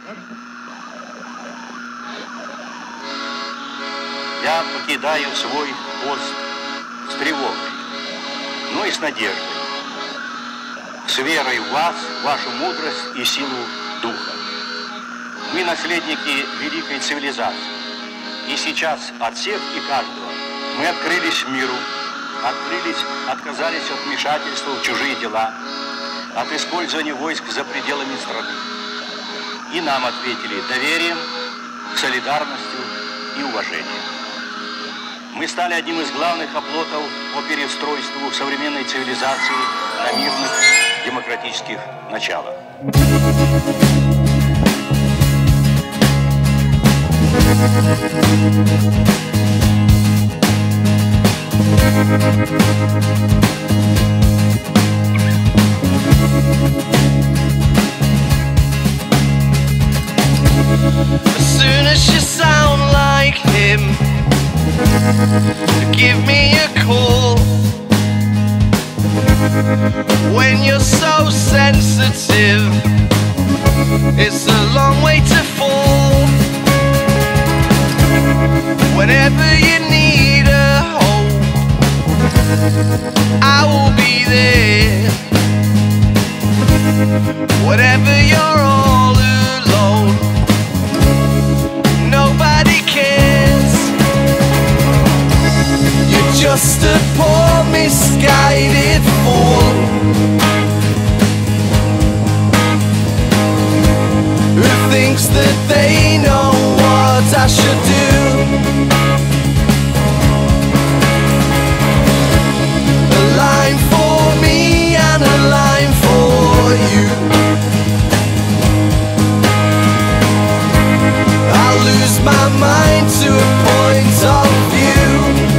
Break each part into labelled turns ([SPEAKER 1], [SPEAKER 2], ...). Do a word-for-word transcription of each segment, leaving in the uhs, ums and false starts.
[SPEAKER 1] Я покидаю свой пост с тревогой, но и с надеждой, с верой в вас, вашу мудрость и силу духа. Мы наследники великой цивилизации, и сейчас от всех и каждого мы открылись миру, открылись, отказались от вмешательства в чужие дела, от использования войск за пределами страны. И нам ответили доверием, солидарностью и уважением. Мы стали одним из главных оплотов по переустройству современной цивилизации на мирных демократических началах.
[SPEAKER 2] As soon as you sound like him, give me a call. When you're so sensitive, it's a long way to fall. Whenever you need a hope, I will be there. Whenever you're all alone, nobody cares. You're just a poor misguided fool who thinks that they know what I should do. A line for me and a line for you. I'll lose my mind to a point of view.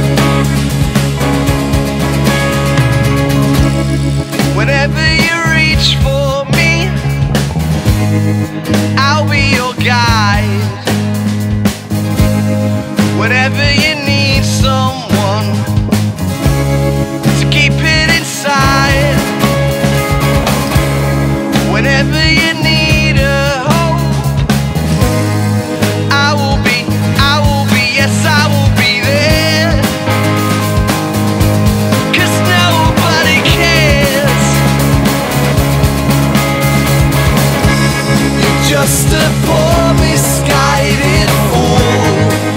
[SPEAKER 2] Whenever you reach for me, I'll be your guide. Whenever you need someone to keep it inside, whenever you need a hope, I will be, I will be, yes I will be there. 'Cause nobody cares. You're just a poor misguided fool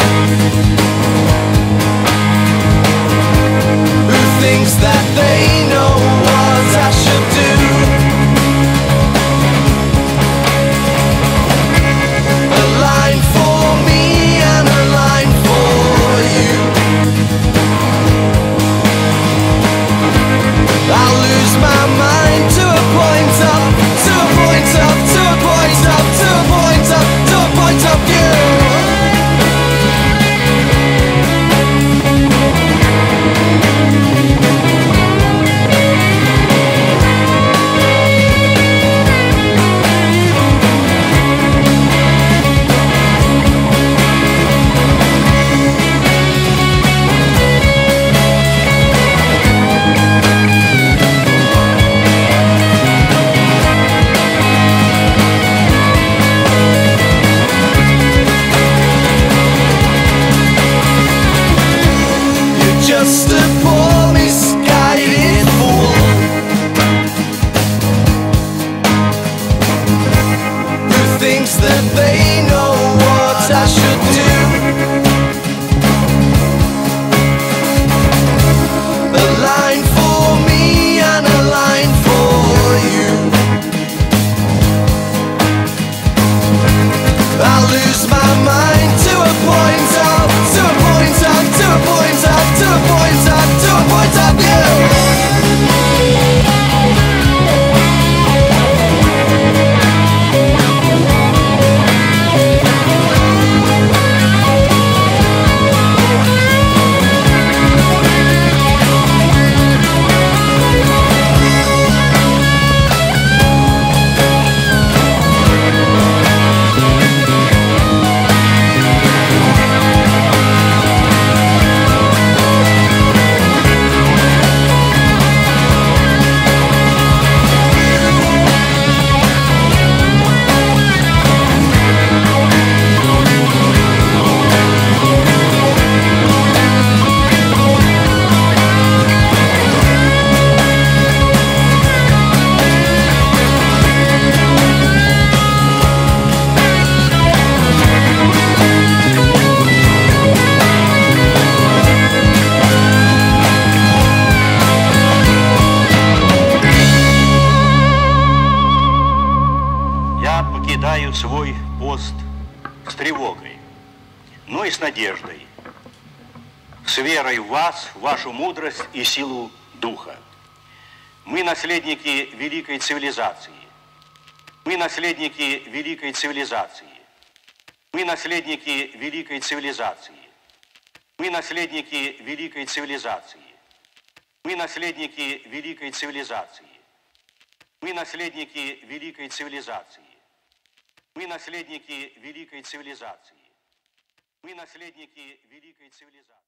[SPEAKER 2] who thinks that they know what I should do. A line for me and a line for you. I'll lose my mind to a point of, to a point of, to a point of, to a point of, to a point of view. Just a poor misguided fool who thinks that they know what I should do. A line for me and a line for you. I'll lose my mind to a point of, to a point of, to a point of, to a point of, to a point of view.
[SPEAKER 1] покидают свой пост с тревогой, но и с надеждой, с верой в вас, в вашу мудрость и силу духа. Мы наследники великой цивилизации. Мы наследники великой цивилизации. Мы наследники великой цивилизации. Мы наследники великой цивилизации. Мы наследники великой цивилизации. Мы наследники великой цивилизации. Мы наследники великой цивилизации. Мы наследники великой цивилизации.